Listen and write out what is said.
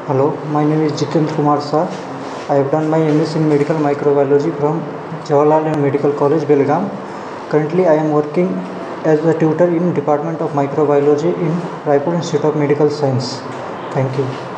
Hello, my name is Jitendra Kumar sir. I have done my MS in Medical Microbiology from Jawaharlal Medical College, Belgaum. Currently, I am working as a tutor in Department of Microbiology in Raipur Institute of Medical Science. Thank you.